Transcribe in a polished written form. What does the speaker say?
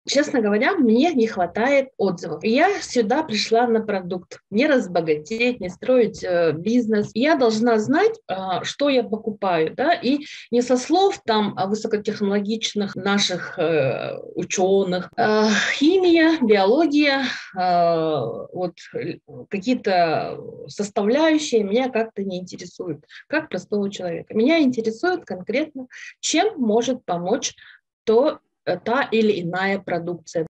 Честно говоря, мне не хватает отзывов. И я сюда пришла на продукт. Не разбогатеть, не строить бизнес. Я должна знать, что я покупаю, да, и не со слов там высокотехнологичных наших ученых. Химия, биология, вот какие-то составляющие меня как-то не интересуют, как простого человека. Меня интересует конкретно, чем может помочь та или иная продукция.